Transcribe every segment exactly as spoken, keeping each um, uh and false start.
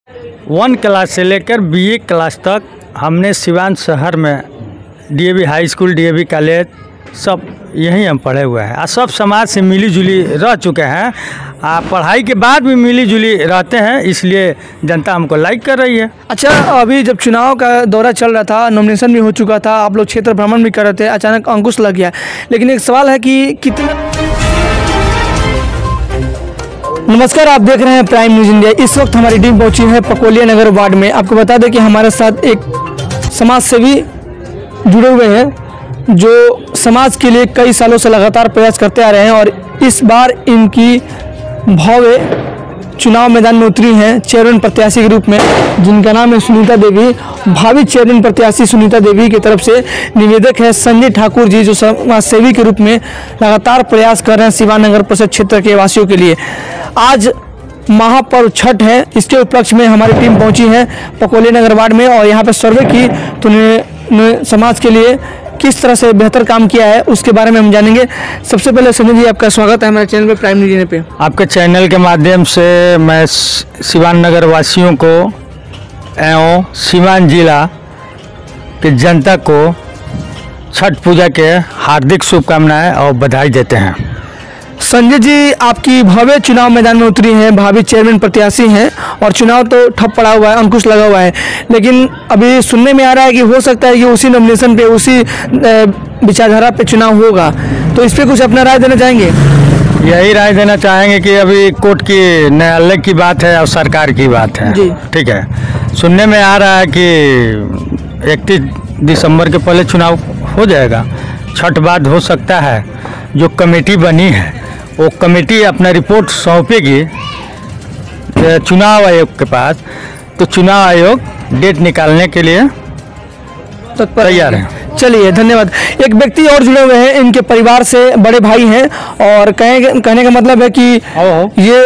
One class से लेकर BA class तक हमने सिवान शहर में DAV high school, DAV college सब यहीं हम पढ़े हुए हैं। सब समाज से मिली जुली रह चुके हैं। आ, पढ़ाई के बाद भी मिली जुली रहते हैं, इसलिए जनता हमको लाइक कर रही है। अच्छा, अभी जब चुनाव का दौरा चल रहा था, नॉमिनेशन भी हो चुका था, आप लोग क्षेत्र भ्रमण भी कर रहे थे, अचानक अंकुश लग गया। लेकिन एक सवाल है कि कितना। नमस्कार, आप देख रहे हैं प्राइम न्यूज़ इंडिया। इस वक्त हमारी टीम पहुंची है पकोलिया नगर वार्ड में। आपको बता दें कि हमारे साथ एक समाज सेवी जुड़े हुए हैं जो समाज के लिए कई सालों से लगातार प्रयास करते आ रहे हैं और इस बार इनकी भव्य चुनाव मैदान में उतरी हैं चेयरमैन प्रत्याशी के रूप में, जिनका नाम है सुनीता देवी। भावी चेयरमैन प्रत्याशी सुनीता देवी की तरफ से निवेदक है संजय ठाकुर जी, जो समाज सेवी के रूप में लगातार प्रयास कर रहे हैं सिवान नगर परिषद क्षेत्र के वासियों के लिए। आज महापर्व छठ है, इसके उपलक्ष्य में हमारी टीम पहुंची है पकोलिया नगर वार्ड में और यहाँ पर सर्वे की तो ने, ने समाज के लिए किस तरह से बेहतर काम किया है उसके बारे में हम जानेंगे। सबसे पहले संजय जी, आपका स्वागत है हमारे चैनल पे, प्राइम न्यूज़ पे। आपके चैनल के माध्यम से मैं सिवान नगर वासियों को एवं सिवान जिला के जनता को छठ पूजा के हार्दिक शुभकामनाएं और बधाई देते हैं। संजय जी, आपकी भव्य चुनाव मैदान में उतरी हैं, भावी चेयरमैन प्रत्याशी हैं और चुनाव तो ठप पड़ा हुआ है, अंकुश लगा हुआ है, लेकिन अभी सुनने में आ रहा है कि हो सकता है कि उसी नॉमिनेशन पे, उसी विचारधारा पे चुनाव होगा, तो इस पर कुछ अपना राय देना चाहेंगे? यही राय देना चाहेंगे कि अभी कोर्ट की न्यायालय की बात है और सरकार की बात है, ठीक है। सुनने में आ रहा है कि इकतीस दिसंबर के पहले चुनाव हो जाएगा, छठ बाद हो सकता है। जो कमेटी बनी है वो कमेटी अपना रिपोर्ट सौंपेगी चुनाव आयोग के पास, तो चुनाव आयोग डेट निकालने के लिए तैयार है। चलिए, धन्यवाद। एक व्यक्ति और जुड़े हुए हैं, इनके परिवार से बड़े भाई हैं और कहें कहने का मतलब है कि ये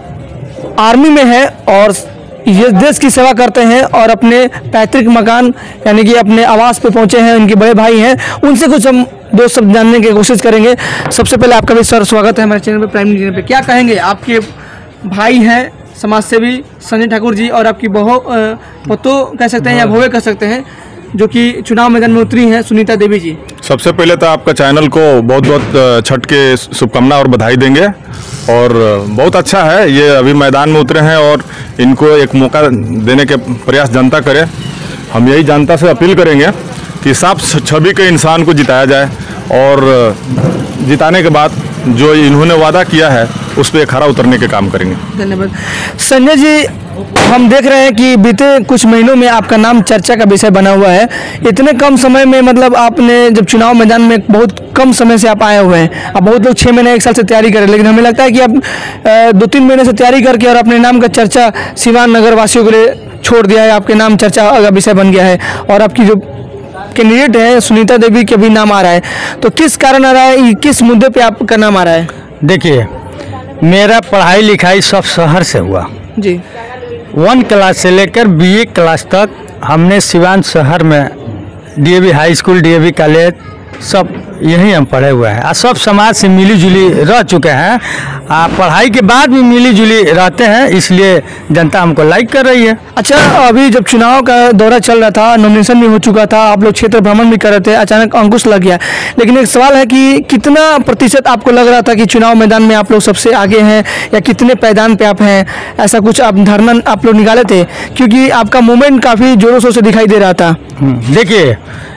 आर्मी में है और ये देश की सेवा करते हैं और अपने पैतृक मकान यानी कि अपने आवास पे पहुंचे हैं। इनके बड़े भाई हैं, उनसे कुछ हम दो शब्द जानने की कोशिश करेंगे। सबसे पहले आपका भी सर स्वागत है हमारे चैनल पे, प्राइम न्यूज़ पे। क्या कहेंगे, आपके भाई हैं समाज सेवी संजय ठाकुर जी और आपकी बहू पतो कह सकते हैं या भवे कह सकते हैं, जो कि चुनाव मैदान में उतरी हैं सुनीता देवी जी। सबसे पहले तो आपका चैनल को बहुत बहुत छठ के शुभकामना और बधाई देंगे और बहुत अच्छा है ये अभी मैदान में उतरे हैं और इनको एक मौका देने के प्रयास जनता करे। हम यही जनता से अपील करेंगे कि साफ छवि के इंसान को जिताया जाए और जिताने के बाद जो इन्होंने वादा किया है उस पर खरा उतरने के काम करेंगे। धन्यवाद। संजय जी, हम देख रहे हैं कि बीते कुछ महीनों में आपका नाम चर्चा का विषय बना हुआ है। इतने कम समय में, मतलब आपने जब चुनाव मैदान में बहुत कम समय से आप आए हुए हैं, अब बहुत लोग छः महीने एक साल से तैयारी करें, लेकिन हमें लगता है कि आप दो तीन महीने से तैयारी करके और अपने नाम का चर्चा सिवान नगर वासियों के लिए छोड़ दिया है। आपके नाम चर्चा का विषय बन गया है और आपकी जो कैंडिडेट है सुनीता देवी के भी नाम आ रहा है, तो किस कारण आ रहा है, किस मुद्दे पे आपका नाम आ रहा है? देखिए, मेरा पढ़ाई लिखाई सब शहर से हुआ जी। वन क्लास से लेकर बीए क्लास तक हमने सिवान शहर में DAV high school, DAV college सब यहीं हम पढ़े हुए हैं। सब समाज से मिली जुली रह चुके हैं। आ, पढ़ाई के बाद भी मिली जुली रहते हैं, इसलिए जनता हमको लाइक कर रही है। अच्छा, अभी जब चुनाव का दौरा चल रहा था, नॉमिनेशन भी हो चुका था, आप लोग क्षेत्र भ्रमण भी कर रहे थे, अचानक अंकुश लग गया। लेकिन एक सवाल है कि कितना प्रतिशत आपको लग रहा था कि चुनाव मैदान में आप लोग सबसे आगे हैं या कितने पैदान पे आप हैं? ऐसा कुछ आप धारणा आप लोग निकाले थे, क्योंकि आपका मूवमेंट काफ़ी जोरों शोरों से दिखाई दे रहा था। देखिए,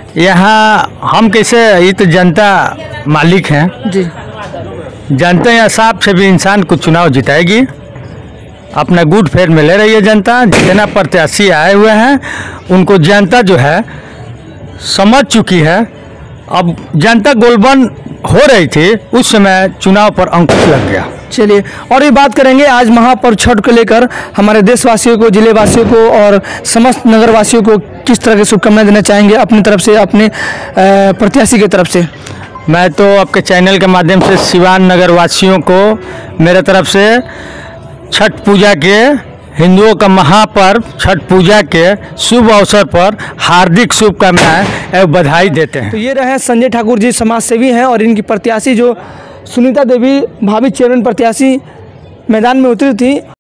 यहाँ हम कैसे, ये तो जनता मालिक हैं जी। जनता या हिसाब से भी इंसान को चुनाव जिताएगी, अपना गुड फेयर में ले रही है जनता। जितना प्रत्याशी आए हुए हैं उनको जनता जो है समझ चुकी है। अब जनता गोलबन हो रही थी, उस समय चुनाव पर अंकुश लग गया। चलिए, और ये बात करेंगे आज महापर्व छठ को लेकर हमारे देशवासियों को, जिले वासियों को और समस्त नगर वासियों को किस तरह की शुभकामनाएं देना चाहेंगे अपनी तरफ से, अपने प्रत्याशी की तरफ से? मैं तो आपके चैनल के माध्यम से सिवान नगर वासियों को मेरे तरफ से छठ पूजा के, हिंदुओं का महापर्व छठ पूजा के शुभ अवसर पर हार्दिक शुभकामनाएं एवं बधाई देते हैं। तो ये रहे संजय ठाकुर जी, समाज सेवी हैं और इनकी प्रत्याशी जो सुनीता देवी भावी चेयरमैन प्रत्याशी मैदान में उतरी थी।